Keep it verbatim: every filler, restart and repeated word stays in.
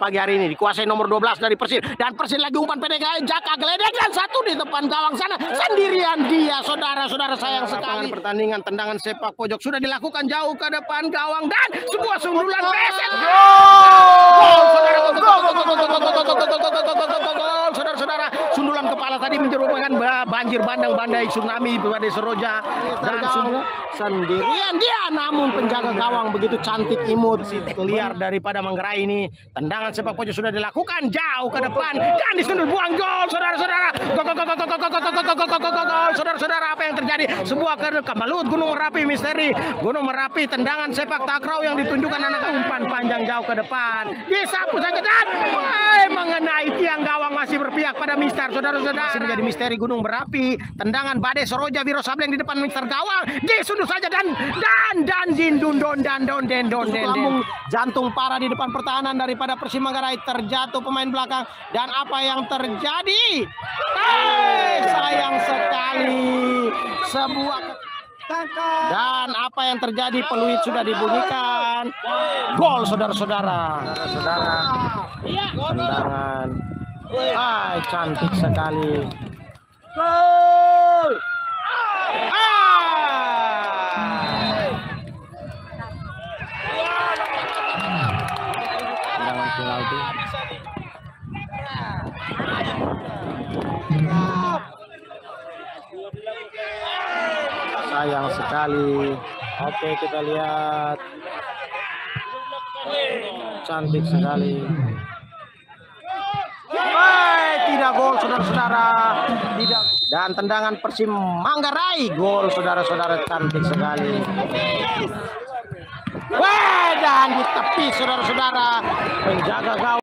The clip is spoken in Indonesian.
pagi hari ini dikuasai nomor dua belas dari Persib, dan Persib lagi umpan pendek, Jaka geledek dan satu di depan gawang sana sendirian dia, saudara-saudara sayang sekali. Pertandingan tendangan sepak pojok sudah dilakukan jauh ke depan gawang dan sebuah sundulan beset. Saudara-saudara, sundulan kepala tadi menyebabkan banjir bandang bandai tsunami Badai Seroja, dan sendirian dia, namun penjaga gawang begitu cantik imut liar daripada Manggarai ini. Tendangan sepak pojok sudah dilakukan jauh ke depan dan disundul buang gol, saudara-saudara. Saudara-saudara, apa yang terjadi? Sebuah kemalut Gunung Merapi misteri. Gunung Merapi, tendangan sepak takraw yang ditunjukkan anak umpan panjang jauh ke depan. Disapu saja dan ay, mengenai tiang gawang, masih berpihak pada Mister. Saudara-saudara, masih menjadi misteri Gunung Merapi. Tendangan Badai Seroja Wiro Sableng di depan Mister gawang. Disundul saja dan dan dan dindun don dan don den don den. Lambung jantung parah di depan pertahanan daripada Persib Manggarai, terjatuh pemain belakang, dan apa yang terjadi? Eh, sayang sekali sebuah dan apa yang terjadi? Peluit sudah dibunyikan. Gol, saudara-saudara. Saudara, tendangan. Ah, cantik sekali. Gol. Tendangan penalti. Sayang sekali. Oke, kita lihat. Cantik sekali. Hai, tidak gol, saudara-saudara. Tidak. Dan tendangan Persib Manggarai, gol, saudara-saudara, cantik sekali. Wah, dan di tepi, saudara-saudara, penjaga gawang.